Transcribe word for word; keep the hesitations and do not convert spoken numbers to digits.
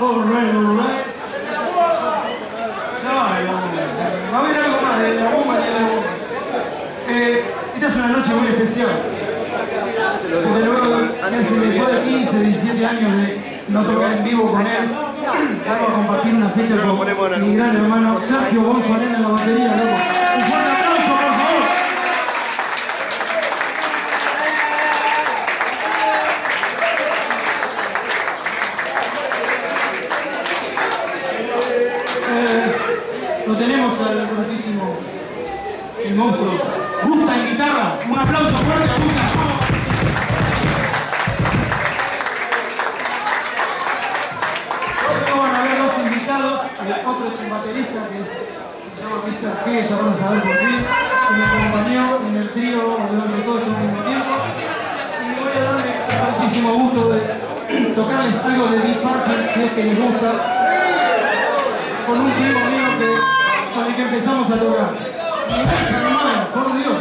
All right, all right. Ya va, va a haber algo más de la bomba y de la bomba. Eh, esta es una noche muy especial. Porque luego, después de quince, diecisiete años de no tocar en vivo con él, vamos a compartir una fecha con mi gran hermano Sergio Bonzo Arena en la batería, loco. Un fuerte aplauso, por favor. Eh, lo tenemos al brutísimo, el monstruo. Gusta en guitarra. Un aplauso fuerte a Gusta. Otro es un baterista que se llama mister G, ya van a saber por qué, que me acompañó en el trío durante todo este mismo tiempo. Y voy a darme muchísimo gusto de tocarles algo de Deep Purple, si es que les gusta, con un primo mío que, con el que empezamos a tocar. Y esa hermana, por Dios.